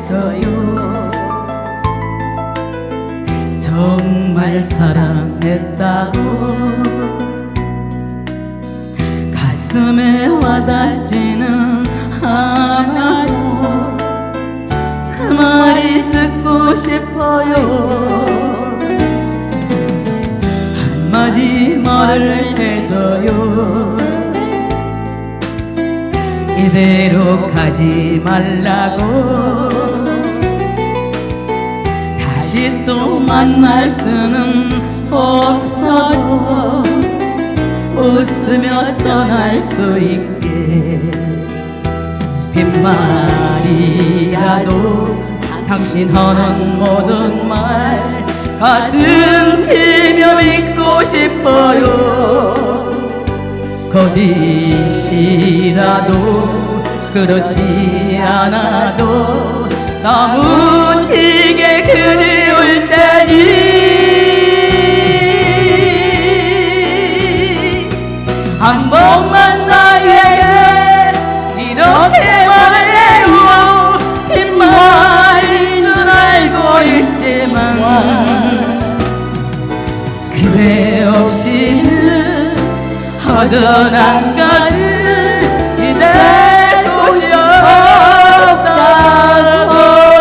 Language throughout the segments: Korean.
사랑해줘요. 정말 사랑했다고 가슴에 와닿지는 않아도 그 말이 듣고 싶어요. 한마디 말을 해줘요. 이대로 가지 말라고. 다시 또 만날 수는 없어도 웃으며 떠날 수 있게 빈말이라도 당신 하는 모든 말 가슴 치며 믿고 싶어요. 거짓이라도 그렇지 않아도 사무치게 그리울 때니 한 번만 나에게 이렇게 말해요. 빈말인 줄 알고 있지만 그대 없이는 허전한 가슴 이대로 없다고.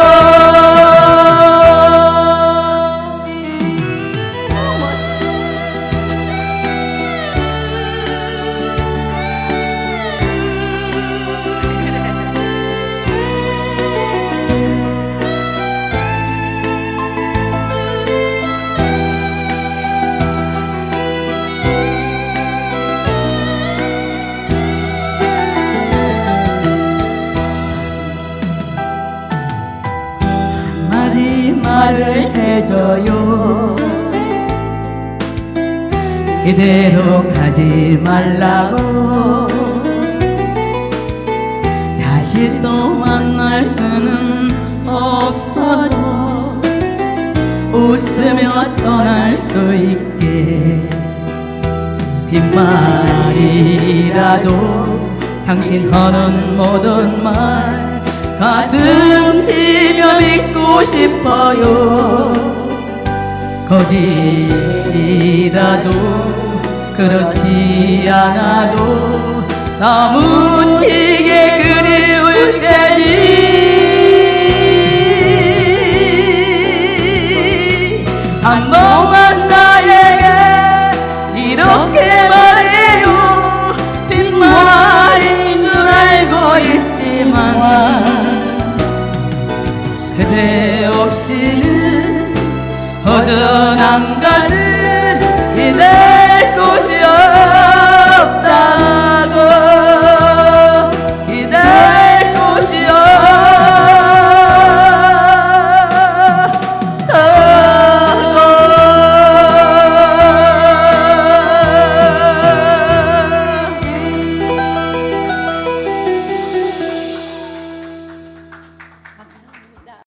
말을 해줘요. 이대로 가지 말라고. 다시 또 만날 수는 없어도 웃으며 떠날 수 있게 빈말이라도 당신 하는 모든 말 가슴 치며 믿고 싶어요. 거짓이라도 그렇지 않아도 사무치게 그리울 테니 한 번만 나에게 이렇게 말해요. 빈말인 줄 알고 있지만 그대 없이는 허전한 가슴